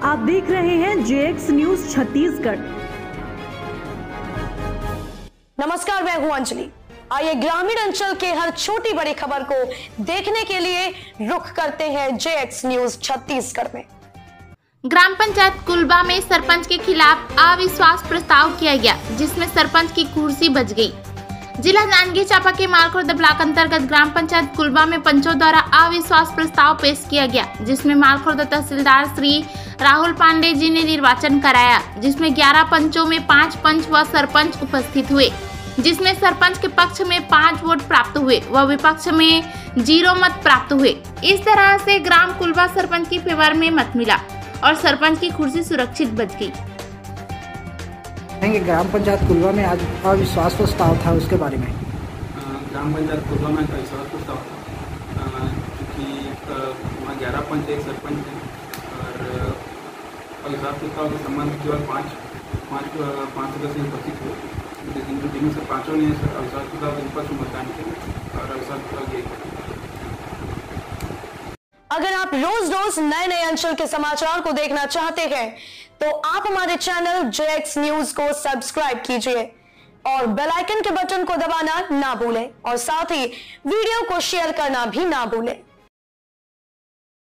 आप देख रहे हैं जेएक्स न्यूज छत्तीसगढ़। नमस्कार, मैं हूं अंजलि। आइए ग्रामीण अंचल के हर छोटी बड़ी खबर को देखने के लिए रुख करते हैं जेएक्स न्यूज छत्तीसगढ़ में। ग्राम पंचायत कुलबा में सरपंच के खिलाफ अविश्वास प्रस्ताव किया गया, जिसमें सरपंच की कुर्सी बच गई। जिला जांजगीर चांपा के मालखुर्द ब्लॉक अंतर्गत ग्राम पंचायत कुलबा में पंचों द्वारा अविश्वास प्रस्ताव पेश किया गया, जिसमें मालखुर्द तहसीलदार श्री राहुल पांडे जी ने निर्वाचन कराया, जिसमें 11 पंचों में 5 पंच व सरपंच उपस्थित हुए, जिसमें सरपंच के पक्ष में 5 वोट प्राप्त हुए व विपक्ष में 0 मत प्राप्त हुए। इस तरह से ग्राम कुलबा सरपंच की फेवर में मत मिला और सरपंच की कुर्सी सुरक्षित बच गई। ग्राम पंचायत कुलबा में आज अविश्वास प्रस्ताव था, उसके बारे में। ग्राम पंचायत कुलबा में अविश्वास प्रस्ताव था क्योंकि वहाँ 11 पंच एक सरपंच है और अविश्वास प्रस्ताव के संबंध में केवल पाँच सदस्य उपस्थित हुए, जिनमें से 5 ने अविश्वास प्रस्ताव के विपक्ष में मतदान किया और अविश्वास प्रस्ताव किया। अगर आप रोज रोज नए नए अंचल के समाचार को देखना चाहते हैं तो आप हमारे चैनल जेएक्स न्यूज को सब्सक्राइब कीजिए और बेल आइकन के बटन को दबाना ना भूलें और साथ ही वीडियो को शेयर करना भी ना भूलें।